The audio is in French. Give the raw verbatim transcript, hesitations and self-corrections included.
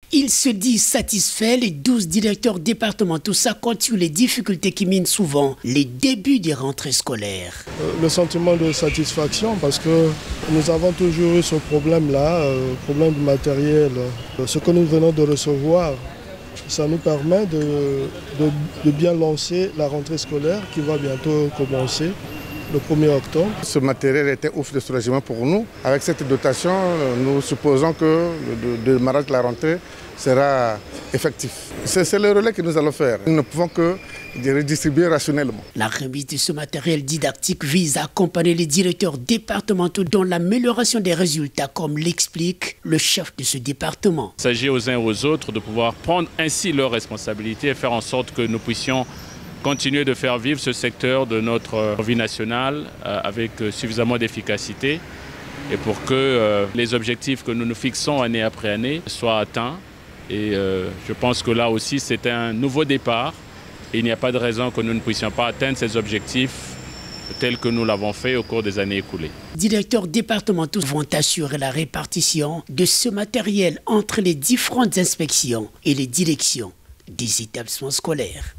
Il se dit satisfait, les douze directeurs départementaux s'accordent sur les difficultés qui minent souvent les débuts des rentrées scolaires. Le sentiment de satisfaction parce que nous avons toujours eu ce problème-là, euh, problème du matériel. Ce que nous venons de recevoir, ça nous permet de, de, de bien lancer la rentrée scolaire qui va bientôt commencer. Le premier octobre. Ce matériel était ouf de soulagement pour nous. Avec cette dotation, nous supposons que le démarrage de la rentrée sera effectif. C'est le relais que nous allons faire. Nous ne pouvons que redistribuer rationnellement. La remise de ce matériel didactique vise à accompagner les directeurs départementaux dans l'amélioration des résultats, comme l'explique le chef de ce département. Il s'agit aux uns et aux autres de pouvoir prendre ainsi leurs responsabilités et faire en sorte que nous puissions continuer de faire vivre ce secteur de notre vie nationale euh, avec suffisamment d'efficacité et pour que euh, les objectifs que nous nous fixons année après année soient atteints. Et euh, je pense que là aussi c'est un nouveau départ et il n'y a pas de raison que nous ne puissions pas atteindre ces objectifs tels que nous l'avons fait au cours des années écoulées. Les directeurs départementaux vont assurer la répartition de ce matériel entre les différentes inspections et les directions des établissements scolaires.